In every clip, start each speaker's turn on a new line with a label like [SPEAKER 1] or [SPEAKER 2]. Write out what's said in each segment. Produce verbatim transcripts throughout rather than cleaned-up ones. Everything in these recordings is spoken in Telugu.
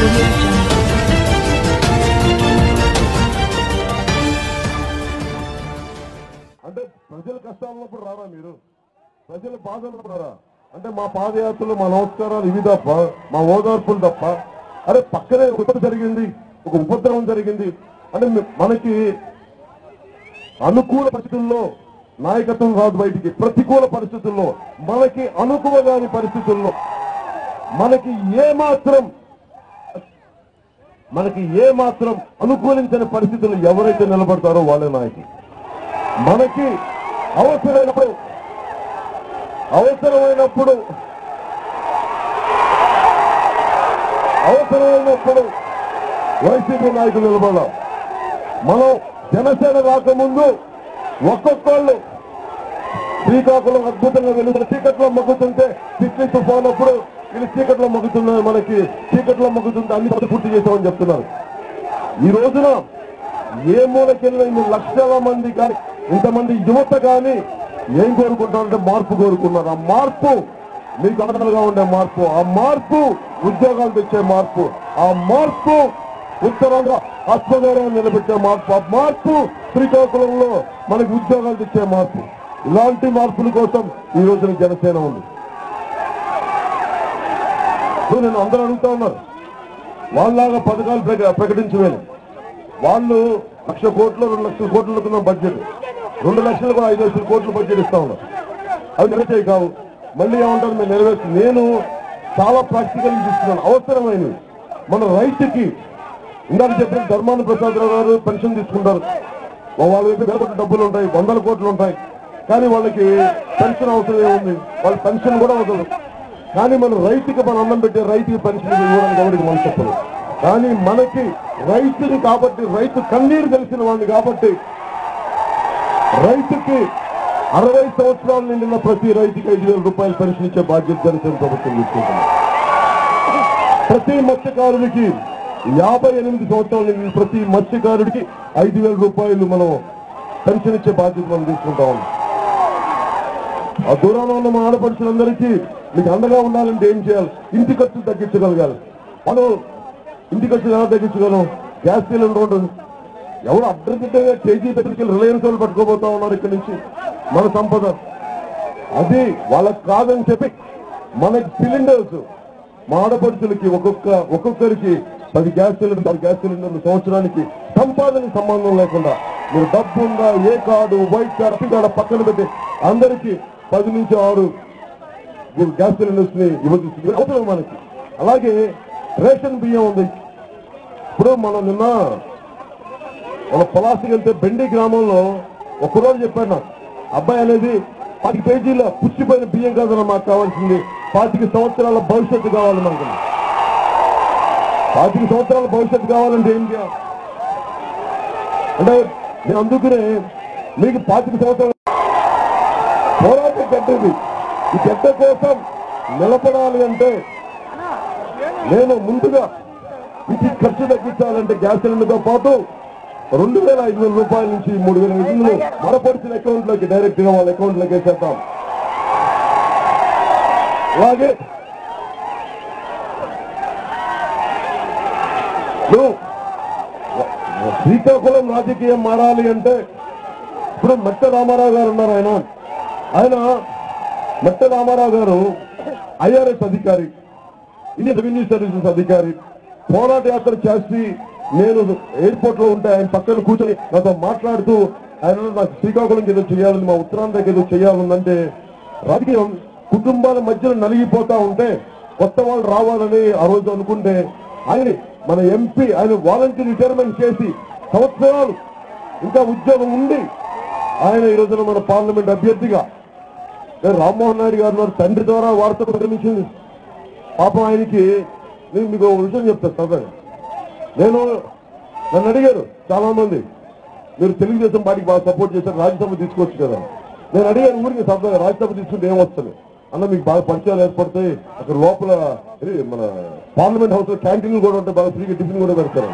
[SPEAKER 1] అంటే ప్రజల కష్టాలప్పుడు రారా మీరు, ప్రజల బాధలు రారా అంటే మా పాదయాత్రలు మా నమస్కారాలు ఇవి తప్ప మా ఓదార్పులు తప్ప. అరే పక్కనే ఉపద్రవం జరిగింది, ఒక ఉపద్రవం జరిగింది అంటే మనకి అనుకూల పరిస్థితుల్లో నాయకత్వం రాదు బయటికి, ప్రతికూల పరిస్థితుల్లో మనకి అనుకూల కాని పరిస్థితుల్లో మనకి ఏ మాత్రం మనకి ఏ మాత్రం అనుకూలించని పరిస్థితులు ఎవరైతే నిలబడతారో వాళ్ళే నాయకులు. మనకి అవసరమైనప్పుడు అవసరమైనప్పుడు అవసరమైనప్పుడు వైసీపీ నాయకులు నిలబడాలి. మనం జనసేన రాకముందు ఒక్కొక్కళ్ళు శ్రీకాకుళం అద్భుతంగా వెలుగుతున్న చీకట్లో మొగ్గుతుంటే పిచ్చి తుఫాన్ అప్పుడు వీళ్ళు చీకట్లో మొగ్గుతున్నారు, మనకి చీకట్లో మొగ్గుతుంటే అన్ని పూర్తి చేశామని చెప్తున్నారు. ఈ రోజున ఏ మూలకెళ్ళిన ఇన్ని లక్షల మంది కానీ ఇంతమంది యువత కానీ ఏం కోరుకుంటారంటే మార్పు కోరుకున్నారు. ఆ మార్పు మీకు అనుకూలంగా ఉండే మార్పు, ఆ మార్పు ఉద్యోగాలు తెచ్చే మార్పు, ఆ మార్పు ఉత్తరంగా ఆత్మగౌరవం నిలబెట్టే మార్పు, ఆ మార్పు శ్రీకాకుళంలో మనకి ఉద్యోగాలు తెచ్చే మార్పు. ఇలాంటి మార్పుల కోసం ఈ రోజున జనసేన ఉంది. నేను అందరూ అడుగుతా ఉన్నారు, వాళ్ళలాగా పథకాలు ప్రకటించలేదు. వాళ్ళు లక్ష కోట్లు రెండు లక్షల కోట్లకున్న బడ్జెట్, రెండు లక్షలు కూడా ఐదు లక్షల కోట్ల బడ్జెట్ ఇస్తా ఉన్నారు. అవి నెరవేర్చేవి కావు. మళ్ళీ ఏమంటారు మేము నెరవేర్చి, నేను చాలా ప్రాక్టికల్ తీసుకున్నాను. అవసరమైనవి మన రైతుకి ఇందాక చెప్పిన ధర్మాన ప్రసాదరావు గారు పెన్షన్ తీసుకుంటారు, వాళ్ళ దగ్గర వేల కోట్ల డబ్బులు ఉంటాయి, వందల కోట్లు ఉంటాయి, కానీ వాళ్ళకి పెన్షన్ అవసరం ఏముంది, వాళ్ళ పెన్షన్ కూడా అవసరం. కానీ మన రైతుకి మన అన్నం పెట్టే రైతుకి పెన్షన్ ఇవ్వడానికి ఎవరికి మనం చెప్పదు. కానీ మనకి రైతుని కాబట్టి, రైతు కన్నీరు తెలిసిన వాడిని కాబట్టి, రైతుకి అరవై సంవత్సరాలు నిండిన ప్రతి రైతుకి ఐదు వేల రూపాయలు పెన్షన్ ఇచ్చే బాధ్యత జనసేన ప్రభుత్వం తీసుకుంటుంది. ప్రతి మత్స్యకారుడికి యాభై ఎనిమిది సంవత్సరాలు నిండిన ప్రతి మత్స్యకారుడికి ఐదు వేల రూపాయలు మనం పెన్షన్ ఇచ్చే బాధ్యత మనం తీసుకుంటా ఉన్నాం. ఆ దూరంలో ఉన్న మన ఆడపడుచులందరికీ మీకు అండగా ఉండాలంటే ఏం చేయాలి? ఇంటి ఖర్చులు తగ్గించగలగాలి. మనం ఇంటి ఖర్చులు ఎలా తగ్గించగలం? గ్యాస్ సిలిండర్ ఉంటుంది, ఎవరు అడ్రదిడ్డగా కేజీ దగ్గరికి రిలయన్స్ వాళ్ళు పట్టుకోబోతా ఉన్నారు ఇక్కడి నుంచి మన సంపద. అది వాళ్ళకి కాదని చెప్పి మనకి సిలిండర్స్ మా ఆడపడుచులకి ఒక్కొక్క ఒక్కొక్కరికి పది గ్యాస్ సిలిండర్ పది గ్యాస్ సిలిండర్లు సంవత్సరానికి సంపాదనకి సంబంధం లేకుండా మీరు డబ్బు ఉందా, ఏ కార్డు, వైట్ కార్డు, అప్పి కార్డు పక్కన పెట్టి అందరికీ పది నుంచి ఆరు గ్యాస్ సిలిండర్స్ ని ఇవ్వదు అవసరం మనకి. అలాగే రేషన్ బియ్యం ఉంది. ఇప్పుడు మనం నిన్న మన పొలాసికి వెళ్తే బెండి గ్రామంలో ఒక్కరోజు చెప్పాడు నాకు, అబ్బాయి అనేది పాతిక పేజీల పుచ్చిపోయిన బియ్యం కాదన్న మాకు కావాల్సింది, పాతిక సంవత్సరాల భవిష్యత్తు కావాలి మనకు. పాతిక సంవత్సరాల భవిష్యత్తు కావాలంటే ఏం చేయాలి అంటే నేను అందుకనే మీకు పాతిక సంవత్సరాల పోరాటం గడ్డది. ఈ గడ్డ కోసం నిలబడాలి అంటే నేను ముందుగా ఇది ఖర్చు తగ్గించాలంటే గ్యాస్ సిలిండర్తో పాటు రెండు వేల ఐదు వేల రూపాయల నుంచి మూడు వేల నిధులు మరపడిచిన అకౌంట్ లోకి డైరెక్ట్ గా వాళ్ళ అకౌంట్ లోకి వేసేద్దాం. అలాగే శ్రీకాకుళం రాజకీయం మారాలి అంటే ఇప్పుడు మెట్ట రామారావు గారు ఉన్నారు. ఆయన ఆయన మెట్ట రామారావు గారు ఐఆర్ఎస్ అధికారి, ఇండియన్ రెవెన్యూ సర్వీసెస్ అధికారి. పోరాట యాత్ర చేసి నేను ఎయిర్పోర్ట్ లో ఉంటే ఆయన పక్కన కూర్చొని నాతో మాట్లాడుతూ ఆయన నాకు శ్రీకాకుళంకి ఏదో చేయాలని, మా ఉత్తరాంధ్రకి ఏదో చేయాలంటే రాజకీయం కుటుంబాల మధ్యలో నలిగిపోతా ఉంటే కొత్త వాళ్ళు రావాలని ఆ రోజు అనుకుంటే ఆయన మన ఎంపీ ఆయన వాలంటీర్ రిటైర్మెంట్ చేసి సంవత్సరాలు ఇంకా ఉద్యోగం ఉండి ఆయన ఈ రోజున మన పార్లమెంట్ అభ్యర్థిగా రామ్మోహన్ నాయుడు గారు తండ్రి ద్వారా వార్త ప్రకటించింది. పాపం ఆయనకి నేను మీకు ఒక విషయం చెప్తాను సరదాగా. నేను నన్ను అడిగారు చాలా మంది, మీరు తెలుగుదేశం పార్టీకి బాగా సపోర్ట్ చేశారు, రాజ్యసభ తీసుకోవచ్చు కదా. నేను అడిగాను ఊరికి సరదాగా, రాజ్యసభ తీసుకుంటే ఏమొస్తుంది అన్న, మీకు బాగా పరిచయాలు ఏర్పడతాయి, అక్కడ లోపల మన పార్లమెంట్ హౌస్ లో క్యాంటీన్లు కూడా ఉంటాయి, బాగా ఫ్రీగా టిఫిన్ కూడా పెడతారు.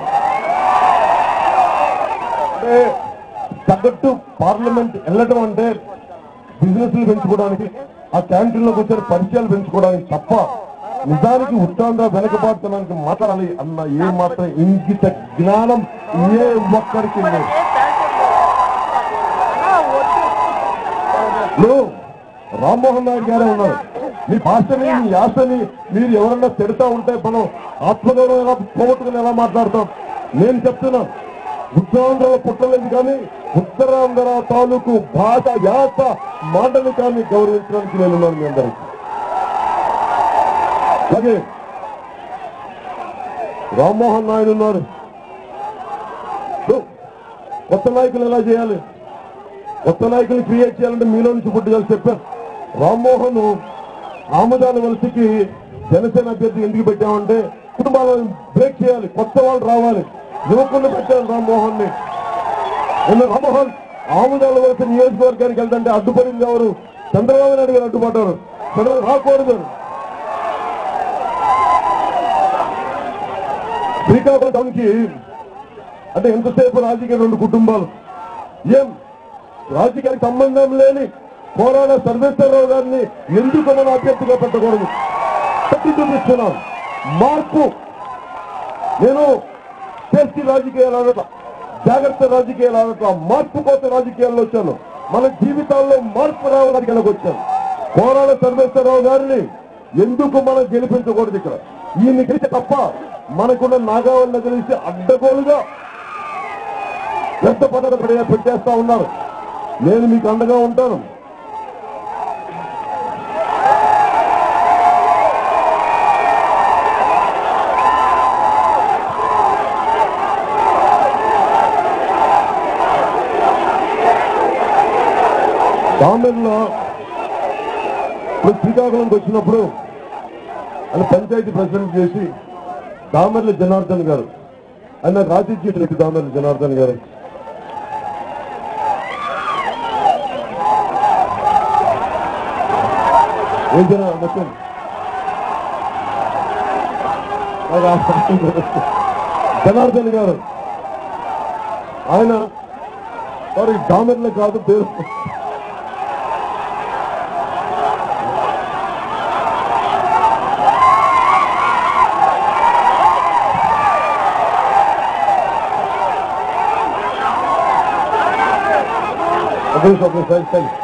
[SPEAKER 1] అంటే తగ్గట్టు పార్లమెంట్ వెళ్ళడం అంటే బిజినెస్లు పెంచుకోవడానికి, ఆ క్యాంటీన్లోకి వచ్చే పరిచయాలు పెంచుకోవడానికి తప్ప నిజానికి ఉత్తరాంధ్ర వెనకబాటుతనానికి మాట్లాడాలి అన్న ఏ మాత్రం ఇంగిత జ్ఞానం ఏ ఒక్కరికి లేదు. రామ్మోహన్ నాయుడు గారే ఉన్నారు. మీ భాషని మీ యాసని మీరు ఎవరన్నా తిడతా ఉంటే మనం ఆత్మగౌరవం ఎలా పోగొట్టుకుని ఎలా మాట్లాడతాం? నేను చెప్తున్నా, ఉత్తరాంధ్రలో పుట్టలేదు కానీ ఉత్తరాంధ్ర తాలూకు భాష యాస మాటలు కానీ గౌరవించడానికి నేనున్నాను మీ అందరికీ. అలాగే రామ్మోహన్ నాయుడు ఉన్నారు. కొత్త నాయకులు ఎలా చేయాలి, కొత్త నాయకులు క్రియేట్ చేయాలంటే మీలో నుంచి పుట్టుదల చెప్పారు. రామ్మోహన్ ఆముదాల వలసకి జనసేన అభ్యర్థి ఎందుకు పెట్టామంటే కుటుంబాలను బ్రేక్ చేయాలి, కొత్త వాళ్ళు రావాలి, యువకులను పెట్టారు రామ్మోహన్ ని. రామ్మోహన్ ఆముదాల వలస నియోజకవర్గానికి వెళ్తుంటే అడ్డుపడింది ఎవరు? చంద్రబాబు నాయుడు గారు అడ్డుపడ్డారు. చంద్రబాబు రాకూడదు. శ్రీకాకుళంకి అంటే ఎంతసేపు రాజకీయ రెండు కుటుంబాలు, ఏం రాజకీయానికి సంబంధం లేని కోరాడ సర్వేశ్వరరావు గారిని ఎందుకు మనం అభ్యర్థిగా పెట్టకూడదు? పెట్టి చూపిస్తున్నాం మార్పు. నేను చేసి రాజకీయాలు ఆడట, జాగ్రత్త రాజకీయాలు ఆడట, మార్పు కోసం రాజకీయాల్లో వచ్చాను. మన జీవితాల్లో మార్పు రావడానికి వచ్చాను. కోరాడ సర్వేశ్వరరావు గారిని ఎందుకు మనం గెలిపించకూడదు? ఇక్కడ ఈయన గెలిచే తప్ప మనకున్న నాగావళిని కలిసి అడ్డగోలుగా పెద్ద పదవి పెట్టేస్తా ఉన్నారు. నేను మీకు అండగా ఉంటాను. దామెర్లో ఇప్పుడు శ్రీకాకుళంకి వచ్చినప్పుడు ఆయన పంచాయతీ ప్రెసిడెంట్ చేసి దామెర్ల జనార్దన్ గారు ఆయన నాకు ఆతిథ్యం దామెర్ల జనార్దన్ గారు ఏం జనా మొత్తం జనార్దన్ గారు ఆయన సారీ దామెర్ల కాదు పేరు Okay, okay, thanks, thanks.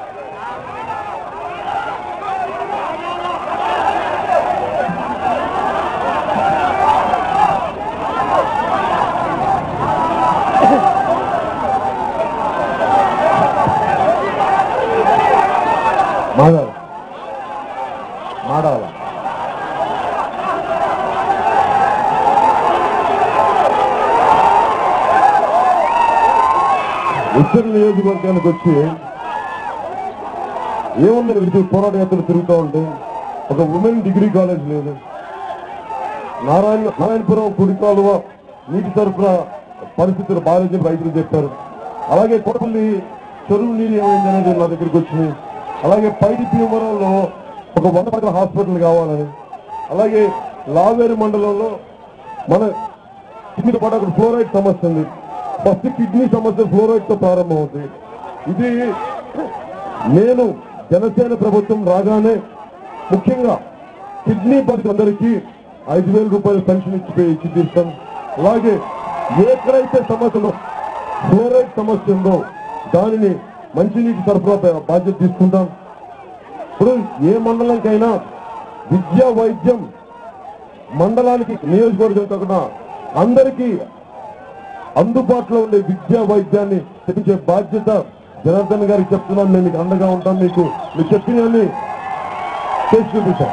[SPEAKER 1] మాడాల మాడాల ఉత్తర నియోజకవర్గానికి వచ్చి ఏముంది ఇది పోరాట యాత్రలు తిరుగుతూ ఉంటే ఒక ఉమెన్ డిగ్రీ కాలేజ్ లేదు. నారాయణ నారాయణపురం కుడి కాలువ నీటి సరఫరా పరిస్థితులు బాగాలేదని రైతులు చెప్పారు. అలాగే కోటపల్లి చెరువు నీరు ఏమైంది అనేది నా దగ్గరికి వచ్చింది. అలాగే పైడి భీమవరంలో ఒక వంద పడకల హాస్పిటల్ కావాలని, అలాగే లావేరు మండలంలో మన కిడ్నీ పాటు అక్కడ ఫ్లోరైడ్ సమస్య ఉంది. ఫస్ట్ కిడ్నీ సమస్య ఫ్లోరైడ్ తో ప్రారంభమవుతుంది. ఇది నేను జనసేన ప్రభుత్వం రాగానే ముఖ్యంగా కిడ్నీ బాధితులందరికీ ఐదు వేల రూపాయలు పెన్షన్ ఇచ్చి ఇచ్చి తీస్తాం. అలాగే ఎక్కడైతే సమస్యలో ఫ్లోరైడ్ సమస్య ఉందో దానిని మంచినీటి సరఫరా బాధ్యత తీసుకుంటాం. ఇప్పుడు ఏ మండలంకైనా విద్యా వైద్యం మండలానికి నియోజకవర్గం కాకుండా అందరికీ అందుబాటులో ఉండే విద్యా వైద్యాన్ని తెప్పించే బాధ్యత జనార్దన్ గారికి చెప్తున్నాను. నేను మీకు అండగా ఉంటాను. మీకు మీరు చెప్పినవన్నీ చేసి చూపించాను.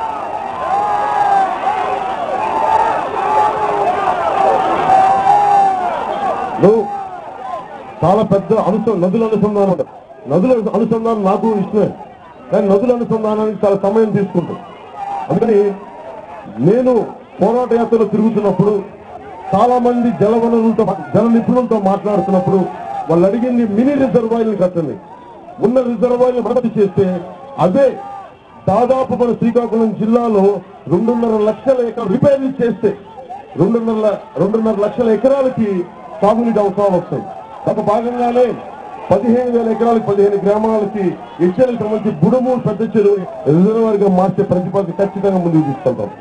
[SPEAKER 1] నువ్వు చాలా పెద్ద అనుసంధానం నదుల అనుసంధానం ఉంటుంది. నదుల అనుసంధానం నాకు ఇష్టమే, కానీ నదుల అనుసంధానానికి చాలా సమయం తీసుకుంటుంది. అందుకని నేను పోరాట యాత్రలో తిరుగుతున్నప్పుడు చాలా మంది జల వనరులతో జల నిపుణులతో మాట్లాడుతున్నప్పుడు వాళ్ళు అడిగింది మినీ రిజర్వాయర్లు కట్టండి. ఉన్న రిజర్వాయర్లు మరమ్మతు చేస్తే అదే దాదాపు మన శ్రీకాకుళం జిల్లాలో రెండున్నర లక్షల ఎకరాలు రిపేర్లు చేస్తే రెండున్నర రెండున్నర లక్షల ఎకరాలకి సాగునీటి అవసరాలు వస్తాయి. దాంట్లో భాగంగానే పదిహేను వేల ఎకరాలకు పదిహేను గ్రామాలకి హెచ్చరికి సంబంధించి బుడుము పెద్ద చెరువు రిజర్వాయర్ గా మార్చే ప్రతిపాదన ఖచ్చితంగా ముందుకు తీసుకెళ్తాం.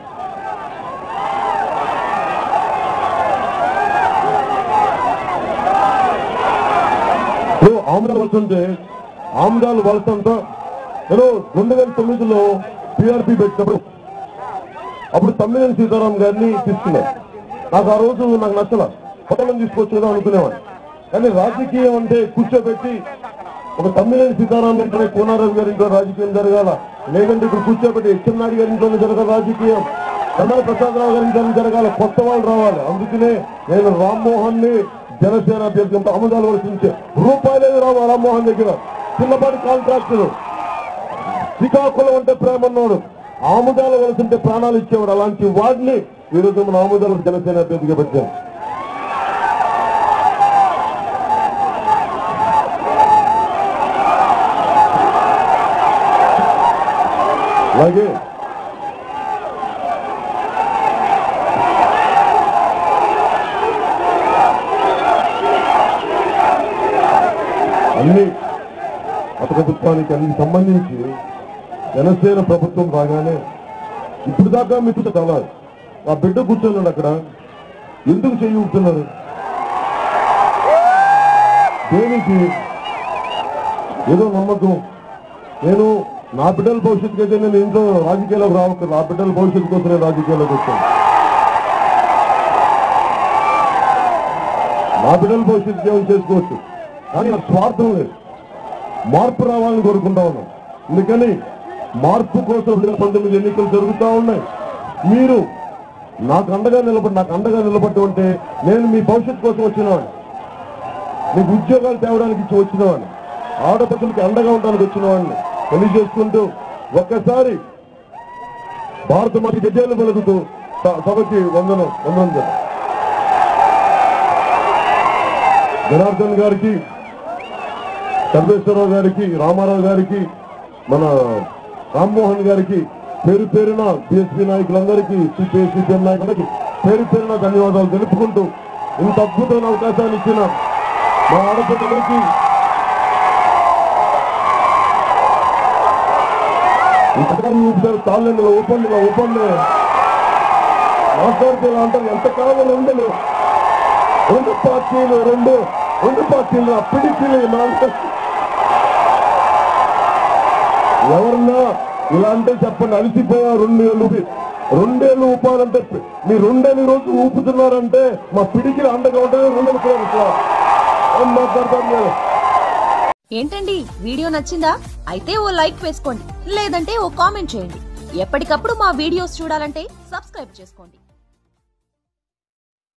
[SPEAKER 1] ఇప్పుడు ఆముదాలు వస్తుంటే ఆముదాలు వలసంతా నేను రెండు వేల తొమ్మిదిలో పీఆర్పీ పెట్టినప్పుడు అప్పుడు తమ్మినేని సీతారాం గారిని తీసుకున్నారు. నాకు ఆ రోజు నాకు నచ్చల కొత్తలను తీసుకొచ్చేదో అనుకునేవాడు. కానీ రాజకీయం అంటే కూర్చోబెట్టి ఒక తమ్మినేని సీతారాం గారి కోనారావు గారి ఇంట్లో రాజకీయం జరగాల, లేదంటే ఇప్పుడు కూర్చోబెట్టి ఎచ్చెన్నాయుడు గారి ఇంట్లోనే జరగాల రాజకీయం, కమల ప్రసాదరావు గారి ఇంట్లోనే జరగాల, కొత్త వాళ్ళు రావాలి. అందుకనే నేను రామ్మోహన్ ని జనసేన అభ్యర్థి ఆముదాల వలస నుంచే రూపాయలేదు రావు రామ్మోహన్ దగ్గర చిన్నపాటి కాంట్రాక్టర్, శ్రీకాకుళం అంటే ప్రేమ అన్నాడు, ఆముదాల వలస ఉంటే ప్రాణాలు ఇచ్చేవాడు. అలాంటి వాడిని ఈ రోజు మన ఆముదాల జనసేన అభ్యర్థిగా పెట్టాను. అలాగే అన్ని పథకపుత్వానికి అన్ని సంబంధించి జనసేన ప్రభుత్వం రాగానే ఇప్పుడు దాకా మీకు తలాలి ఆ బిడ్డ కూర్చున్నాడు అక్కడ, ఎందుకు చెయ్యి ఉంటున్నారు దేనికి? ఏదో నమ్మకం. నేను నా బిడ్డల భవిష్యత్తుకి అయితే నేను ఇంట్లో రాజకీయాలకు రావచ్చు, నా బిడ్డల భవిష్యత్తు కోసం నేను రాజకీయాల్లోకి వచ్చాను. నా బిడ్డల భవిష్యత్తు ఏమైనా చేసుకోవచ్చు, కానీ నాకు స్వార్థం లేదు. మార్పు రావాలని కోరుకుంటా ఉన్నాం. అందుకని మార్పు కోసం రెండు వేల పంతొమ్మిది ఎన్నికలు జరుగుతూ ఉన్నాయి. మీరు నాకు అండగా నిలబడి నాకు అండగా నిలబడి ఉంటే నేను మీ భవిష్యత్తు కోసం వచ్చినవాడిని, మీకు ఉద్యోగాలు తేవడానికి ఇచ్చి వచ్చినవాడిని, ఆడపడుచులకి అండగా ఉండడానికి వచ్చినవాడిని పెళ్లి చేసుకుంటూ ఒక్కసారి భారత మాత గజాలు పలుకుతూ సభకి వందనం వందనం జన జనార్దన్ గారికి, సర్వేశ్వరరావు గారికి, రామారావు గారికి, మన రామ్మోహన్ గారికి పేరు పేరున బీఎస్పీ నాయకులందరికీ, సిపిఎం నాయకులకి పేరు పేరున ధన్యవాదాలు తెలుపుకుంటూ ఇంత అద్భుతమైన అవకాశాన్ని ఇచ్చిన మా ఆడపడుచులకి ఊపుతారు తాళ్ళని ఓపెన్ ఓపెన్ మాట్లాడితే ఇలా అంటారు. ఎంతకాలం ఉండలు రెండు పార్టీలు రెండు రెండు పార్టీలు అప్పటికి ఎవరన్నా ఇలా అంటే చెప్పండి, అలసిపోయా రెండేళ్ళు రెండేళ్లు ఊపాలంటే మీ రెండేళ్ళు రోజు ఊపుతున్నారంటే మా పిడికిలు అండగా ఉంటుంది. రెండేళ్ళు మాట్లాడతాను.
[SPEAKER 2] ఏంటండి వీడియో నచ్చిందా? అయితే ఓ లైక్ వేసుకోండి, లేదంటే ఓ కామెంట్ చేయండి. ఎప్పటికప్పుడు మా వీడియోస్ చూడాలంటే సబ్స్క్రైబ్ చేసుకోండి.